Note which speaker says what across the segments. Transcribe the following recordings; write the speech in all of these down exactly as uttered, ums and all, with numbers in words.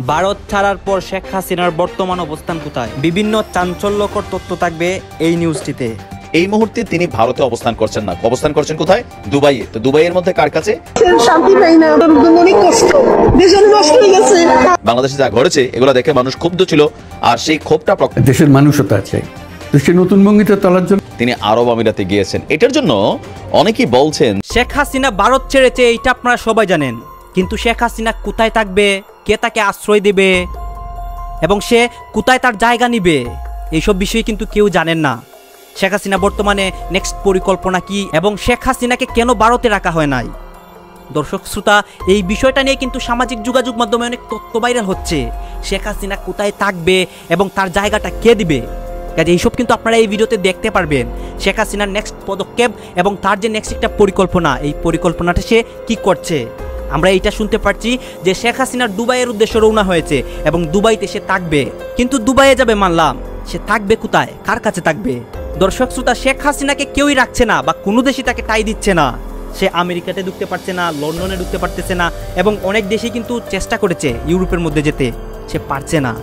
Speaker 1: ভারত ছাড়ার পর শেখ হাসিনার বর্তমান অবস্থান কোথায়? বিভিন্ন চাঞ্চল্যকর তথ্য থাকবে এই নিউজটিতে।
Speaker 2: এই মুহূর্তে তিনি ভারতে অবস্থান করছেন না, অবস্থান করছেন কোথায়? দুবাইয়ে। তো দুবাইয়ের মধ্যে কার কাছে?
Speaker 3: শান্তি পাই না, অনেক কষ্ট, দেশ নষ্ট হয়ে গেছে।
Speaker 2: বাংলাদেশে যা ঘটেছে এগুলো দেখে মানুষ ক্ষুব্ধ ছিল, আর সেই ক্ষোভটা
Speaker 4: দেশের মানুষতা আছে দেশের নতুন ভঙ্গিতে তোলার জন্য
Speaker 2: তিনি আরব আমিরাতে গিয়েছেন। এটার জন্য অনেকেই বলছেন
Speaker 1: শেখ হাসিনা ভারত ছেড়েছে, এইটা আপনারা সবাই জানেন, কিন্তু শেখ হাসিনা কোথায় থাকবে, কে তাকে আশ্রয় দেবে এবং সে কোথায় তার জায়গা নিবে, এইসব বিষয়ে কিন্তু কেউ জানেন না। শেখ হাসিনা বর্তমানে নেক্সট পরিকল্পনা কি এবং শেখ হাসিনাকে কেন ভারতে রাখা হয় নাই? দর্শক শ্রোতা, এই বিষয়টা নিয়ে কিন্তু সামাজিক যোগাযোগ মাধ্যমে অনেক তথ্য ভাইরাল হচ্ছে। শেখ হাসিনা কোথায় থাকবে এবং তার জায়গাটা কে দিবে, কাজে এইসব কিন্তু আপনারা এই ভিডিওতে দেখতে পারবেন। শেখ হাসিনার নেক্সট পদক্ষেপ এবং তার যে নেক্সট একটা পরিকল্পনা, এই পরিকল্পনাটা সে কি করছে। আমরা এইটা শুনতে পারছি যে শেখ হাসিনার দুবাইয়ের উদ্দেশ্যে রওনা হয়েছে এবং দুবাইতে সে থাকবে, কিন্তু দুবাইয়ে যাবে মানলাম, সে থাকবে কোথায়, কার কাছে থাকবে? দর্শক শ্রোতা, শেখ হাসিনাকে কেউই রাখছে না বা কোনো দেশই তাকে টাই দিচ্ছে না। সে আমেরিকাতে ঢুকতে পারছে না, লন্ডনে ঢুকতে পারতেছে না এবং অনেক দেশে কিন্তু চেষ্টা করেছে ইউরোপের মধ্যে যেতে, সে পারছে না।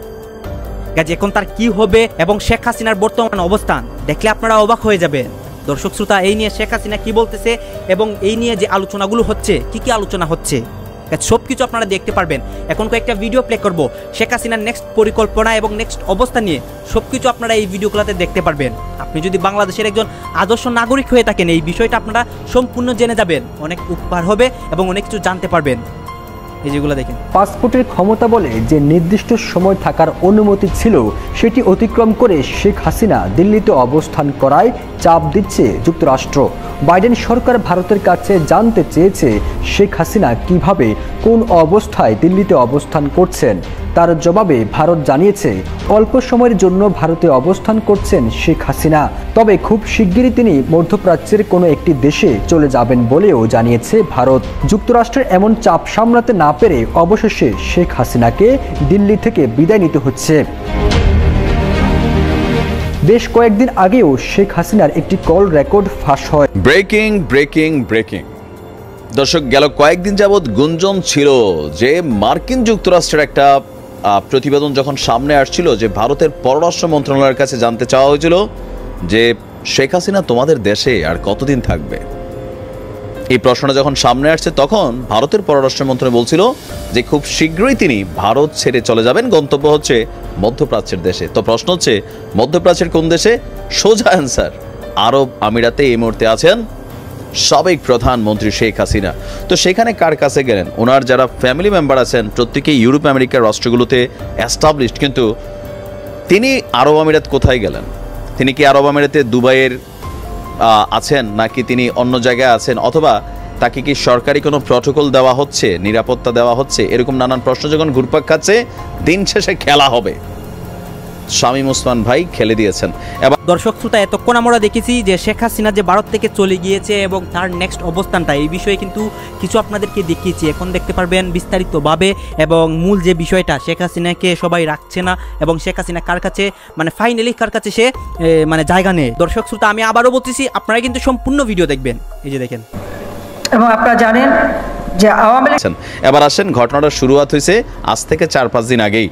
Speaker 1: কাজে এখন তার কি হবে এবং শেখ হাসিনার বর্তমান অবস্থান দেখলে আপনারা অবাক হয়ে যাবেন। দর্শক শ্রোতা, এই নিয়ে শেখ হাসিনা কি বলতেছে এবং এই নিয়ে যে আলোচনাগুলো হচ্ছে, কি কি আলোচনা হচ্ছে, সব কিছু আপনারা দেখতে পারবেন। এখন কয়েকটা ভিডিও প্লে করব শেখ হাসিনার নেক্সট পরিকল্পনা এবং নেক্সট অবস্থা নিয়ে, সব কিছু আপনারা এই ভিডিওগুলোতে দেখতে পারবেন। আপনি যদি বাংলাদেশের একজন আদর্শ নাগরিক হয়ে থাকেন, এই বিষয়টা আপনারা সম্পূর্ণ জেনে যাবেন, অনেক উপকার হবে এবং অনেক কিছু জানতে পারবেন। এই যেগুলো দেখেন,
Speaker 5: পাসপোর্টের ক্ষমতা বলে যে নির্দিষ্ট সময় থাকার অনুমতি ছিল, সেটি অতিক্রম করে শেখ হাসিনা দিল্লিতে অবস্থান করায় চাপ দিচ্ছে যুক্তরাষ্ট্র। বাইডেন সরকার ভারতের কাছে জানতে চেয়েছে শেখ হাসিনা কিভাবে, কোন অবস্থায় দিল্লিতে অবস্থান করছেন। তার জবাবে ভারত জানিয়েছে অল্প সময়ের জন্য ভারতে অবস্থান করছেন শেখ হাসিনা, তবে খুব শিগগিরই তিনি মধ্যপ্রাচ্যের কোনো একটি দেশে চলে যাবেন বলেও জানিয়েছে ভারত। যুক্তরাষ্ট্রের এমন চাপ সামলাতে না পেরে অবশেষে শেখ হাসিনাকে দিল্লি থেকে বিদায় নিতে হচ্ছে। বেশ কয়েকদিন আগেও শেখ হাসিনার একটি কল রেকর্ড ফাঁস হয়।
Speaker 2: ব্রেকিং ব্রেকিং ব্রেকিং দর্শক, গেল কয়েকদিন যাবৎ গুঞ্জন ছিল যে মার্কিন যুক্তরাষ্ট্রের একটা প্রতিবেদন যখন সামনে আসছিল, যে ভারতের পররাষ্ট্র মন্ত্রণালয়ের কাছে জানতে চাওয়া হয়েছিল যে শেখ হাসিনা তোমাদের দেশে আর কতদিন থাকবে। এই প্রশ্নটা যখন সামনে আসছে, তখন ভারতের পররাষ্ট্র মন্ত্রণালয় বলছিল যে খুব শীঘ্রই তিনি ভারত ছেড়ে চলে যাবেন, গন্তব্য হচ্ছে মধ্যপ্রাচ্যের দেশে। তো প্রশ্ন হচ্ছে, মধ্যপ্রাচ্যের কোন দেশে? সোজা অ্যান্সার, আরব আমিরাতে এই মুহূর্তে আছেন সাবেক প্রধানমন্ত্রী শেখ হাসিনা। তো সেখানে কার কাছে গেলেন? ওনার যারা ফ্যামিলি মেম্বার আছেন প্রত্যেকেই ইউরোপ আমেরিকার রাষ্ট্রগুলোতে এস্টাবলিশড, কিন্তু তিনি আরব আমিরাত কোথায় গেলেন? তিনি কি আরব আমিরাতে দুবাইয়ের আছেন, নাকি তিনি অন্য জায়গায় আছেন, অথবা তাকে কি সরকারি কোনো প্রটোকল দেওয়া হচ্ছে, নিরাপত্তা দেওয়া হচ্ছে? এরকম নানান প্রশ্ন যখন ঘুরপাক খাচ্ছে, দিন শেষে খেলা হবে। শামীম ওসমান ভাই খেলে দিয়েছেন। এবার
Speaker 1: দর্শক শ্রোতা, এতক্ষণ আমরা দেখেছি যে শেখ হাসিনা যে ভারত থেকে চলে গিয়েছে এবং তার নেক্সট অবস্থানটা, এই বিষয়ে কিন্তু কিছু আপনাদেরকে দেখিয়েছি। এখন দেখতে পারবেন বিস্তারিতভাবে এবং মূল যে বিষয়টা, শেখ হাসিনাকে সবাই রাখছে না এবং শেখ হাসিনা কার কাছে, মানে ফাইনালি কার কাছে সে মানে জায়গা নেই। দর্শক শ্রোতা, আমি আবারও বলতেছি, আপনারা কিন্তু সম্পূর্ণ ভিডিও দেখবেন। এই যে দেখেন,
Speaker 3: এবং আপনারা জানেন যে আওয়ামী লীগ।
Speaker 2: এবার আসেন, ঘটনাটা শুরুয়াত হয়েছে আজ থেকে চার পাঁচ দিন আগেই।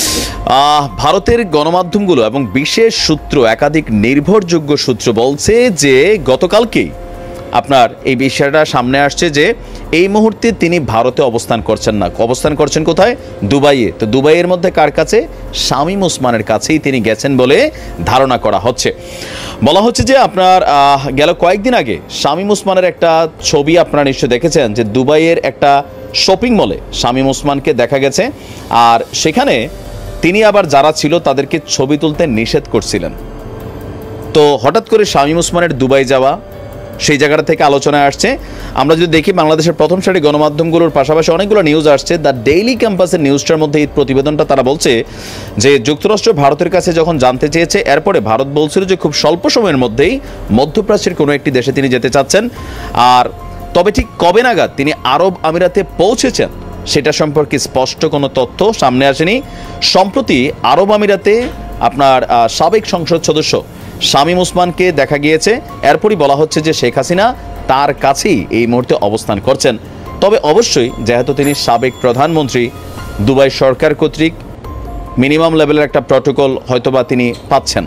Speaker 2: ভারতের গণমাধ্যমগুলো এবং বিশেষ সূত্র, একাধিক নির্ভরযোগ্য সূত্র বলছে যে গতকালকেই আপনার এই বিষয়টা সামনে আসছে যে এই মুহূর্তে তিনি ভারতে অবস্থান করছেন না, অবস্থান করছেন কোথায়? দুবাইয়ে। তো দুবাইয়ের মধ্যে কার কাছে? শামীম ওসমানের কাছেই তিনি গেছেন বলে ধারণা করা হচ্ছে। বলা হচ্ছে যে আপনার গেল কয়েকদিন আগে শামীম ওসমানের একটা ছবি আপনারা নিশ্চয়ই দেখেছেন, যে দুবাইয়ের একটা শপিং মলে শামীম ওসমানকে দেখা গেছে, আর সেখানে তিনি আবার যারা ছিল তাদেরকে ছবি তুলতে নিষেধ করছিলেন। তো হঠাৎ করে শামীম ওসমানের দুবাই যাওয়া, সেই জায়গাটা থেকে আলোচনায় আসছে। আমরা যদি দেখি বাংলাদেশের প্রথম সারি গণমাধ্যমগুলোর পাশাপাশি অনেকগুলো নিউজ আসছে। দ্য ডেইলি ক্যাম্পাসের নিউজটার মধ্যে এই প্রতিবেদনটা তারা বলছে যে যুক্তরাষ্ট্র ভারতের কাছে যখন জানতে চেয়েছে, এরপরে ভারত বলছিল যে খুব স্বল্প সময়ের মধ্যেই মধ্যপ্রাচ্যের কোনো একটি দেশে তিনি যেতে চাচ্ছেন। আর তবে ঠিক কবে নাগাদ তিনি আরব আমিরাতে পৌঁছেছেন সেটা সম্পর্কে স্পষ্ট কোনো তথ্য সামনে আসেনি। সম্প্রতি আরব আমিরাতে আপনার সাবেক সংসদ সদস্য শামীম ওসমানকে দেখা গিয়েছে। এরপরই বলা হচ্ছে যে শেখ হাসিনা তার কাছেই এই মুহূর্তে অবস্থান করছেন। তবে অবশ্যই যেহেতু তিনি সাবেক প্রধানমন্ত্রী, দুবাই সরকার কর্তৃক মিনিমাম লেভেলের একটা প্রটোকল হয়তোবা তিনি পাচ্ছেন।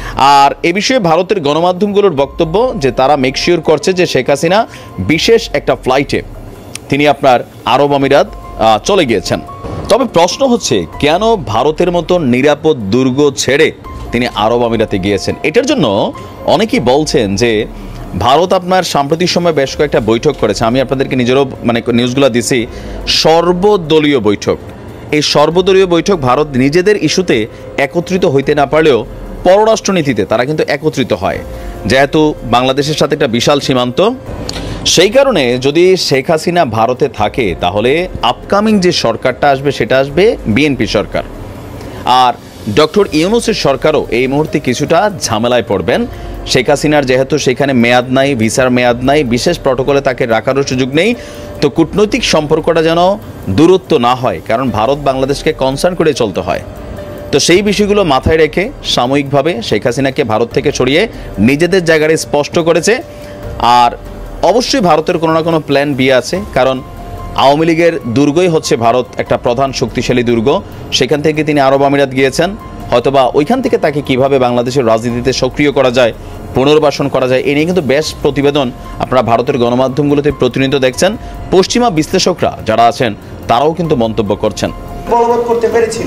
Speaker 2: আর এ বিষয়ে ভারতের গণমাধ্যমগুলোর বক্তব্য যে তারা মেকশিওর করছে যে শেখ হাসিনা বিশেষ একটা ফ্লাইটে তিনি আপনার আরব আমিরাত চলে গিয়েছেন। তবে প্রশ্ন হচ্ছে কেন ভারতের মতো নিরাপদ দুর্গ ছেড়ে তিনি আরব আমিরাতে গিয়েছেন। এটার জন্য অনেকেই বলছেন যে ভারত আপনার সাম্প্রতিক সময় বেশ কয়েকটা বৈঠক করেছে, আমি আপনাদেরকে নিজেরও মানে নিউজগুলো দিছি, সর্বদলীয় বৈঠক। এই সর্বদলীয় বৈঠক ভারত নিজেদের ইস্যুতে একত্রিত হইতে না পারলেও পররাষ্ট্রনীতিতে তারা কিন্তু একত্রিত হয়, যেহেতু বাংলাদেশের সাথে একটা বিশাল সীমান্ত। সেই কারণে যদি শেখ হাসিনা ভারতে থাকে তাহলে আপকামিং যে সরকারটা আসবে সেটা আসবে বিএনপি সরকার। আর ডক্টর ইউনূসের সরকারও এই মুহূর্তে কিছুটা ঝামেলায় পড়বেন। শেখ হাসিনার যেহেতু সেখানে মেয়াদ নাই, ভিসার মেয়াদ নাই, বিশেষ প্রটোকলে তাকে রাখারও সুযোগ নেই, তো কূটনৈতিক সম্পর্কটা যেন দূরত্ব না হয়, কারণ ভারত বাংলাদেশকে কনসার্ন করে চলতে হয়। তো সেই বিষয়গুলো মাথায় রেখে সাময়িকভাবে শেখ হাসিনাকে ভারত থেকে সরিয়ে নিজেদের জায়গায় স্পষ্ট করেছে। আর অবশ্যই ভারতের কোনো না কোনো প্ল্যান বি আছে, কারণ আওয়ামী লীগের দুর্গই হচ্ছে ভারত একটা প্রধান শক্তিশালী দুর্গ। সেখান থেকে তিনি আরব আমিরাত গিয়েছেন, হয়তোবা ওইখান থেকে তাকে কিভাবে বাংলাদেশের রাজনীতিতে সক্রিয় করা যায়, পুনর্বাসন করা যায়, এ নিয়ে কিন্তু বেশ প্রতিবেদন আপনারা ভারতের গণমাধ্যমগুলোতে প্রতিনিয়ত দেখছেন। পশ্চিমা বিশ্লেষকরা যারা আছেন তারাও কিন্তু মন্তব্য করছেন।
Speaker 3: বলবৎ করতে পেরেছিল।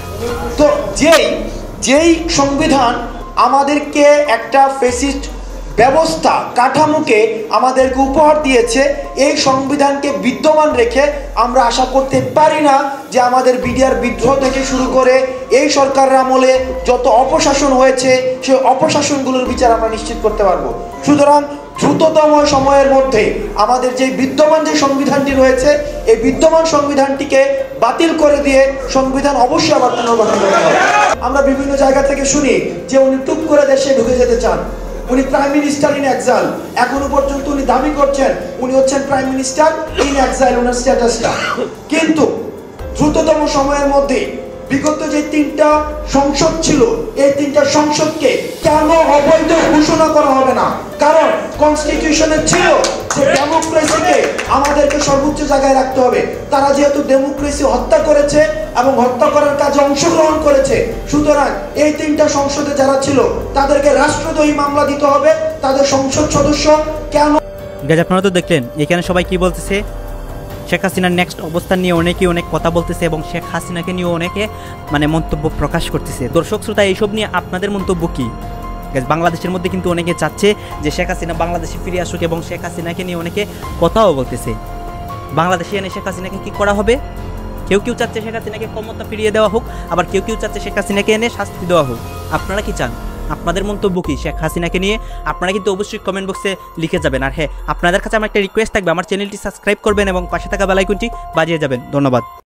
Speaker 3: তো যেই যেই সংবিধান আমাদেরকে একটা ফেসিস্ট ব্যবস্থা কাঠামোকে আমাদেরকে উপহার দিয়েছে, এই সংবিধানকে বিদ্যমান রেখে আমরা আশা করতে পারি না যে আমাদের বিডিআর বিদ্রোহ থেকে শুরু করে এই সরকারের আমলে যত অপশাসন হয়েছে সেই অপশাসনগুলোর বিচার আমরা নিশ্চিত করতে পারবো। সুতরাং দ্রুততম সময়ের মধ্যে আমাদের যে বিদ্যমান যে সংবিধানটি রয়েছে এই বিদ্যমান সংবিধানটিকে বাতিল করে দিয়ে সংবিধান অবশ্যই আবার পুনর্গঠন করতে হবে। আমরা বিভিন্ন জায়গা থেকে শুনি যে উনি টুক করে দেশে ঢুকে যেতে চান, উনি প্রাইম মিনিস্টার ইন এক্সাইল। এখনো পর্যন্ত উনি দাবি করছেন উনি হচ্ছেন প্রাইম মিনিস্টার ইন এক্সাইল, ওনার স্ট্যাটাসটা। কিন্তু দ্রুততম সময়ের মধ্যে বিগত যে তিনটা সংসদ ছিল এই তিনটা সংসদকে কেন অবৈধ ঘোষণা করা হবে না? কারণ কনস্টিটিউশনে ছিল যে ডেমোক্রেসিকে আমাদেরকে সর্বোচ্চ জায়গায় রাখতে হবে। তারা যেহেতু ডেমোক্রেসি হত্যা করেছে এবং হত্যা করার কাজে অংশগ্রহণ করেছে, সুতরাং এই তিনটা সংসদে যারা ছিল তাদেরকে রাষ্ট্রদ্রোহী মামলা দিতে হবে। তাদের সংসদ সদস্য কেন
Speaker 1: গাইজ আপনারা তো দেখলেন এখানে সবাই কি বলতেছে, শেখ হাসিনার নেক্সট অবস্থান নিয়ে অনেকেই অনেক কথা বলতেছে এবং শেখ হাসিনাকে নিয়ে অনেকে মানে মন্তব্য প্রকাশ করতেছে। দর্শক শ্রোতা এইসব নিয়ে আপনাদের মন্তব্য কী? বাংলাদেশের মধ্যে কিন্তু অনেকে চাচ্ছে যে শেখ হাসিনা বাংলাদেশে ফিরে আসুক এবং শেখ হাসিনাকে নিয়ে অনেকে কথাও বলতেছে। বাংলাদেশে এনে শেখ হাসিনাকে কী করা হবে? কেউ কেউ চাচ্ছে শেখ হাসিনাকে ক্ষমতা ফিরিয়ে দেওয়া হোক, আবার কেউ কেউ চাচ্ছে শেখ হাসিনাকে এনে শাস্তি দেওয়া হোক। আপনারা কি চান? আপনাদের মন্তব্য কি শেখ হাসিনাকে নিয়ে? আপনারা কিন্তু অবশ্যই কমেন্ট বক্সে লিখে যাবেন। আর হ্যাঁ, আপনাদের কাছে আমার একটা রিকোয়েস্ট থাকবে, আমার চ্যানেলটি সাবস্ক্রাইব করবেন এবং পাশে থাকা বেল আইকনটি বাজিয়ে যাবেন। ধন্যবাদ।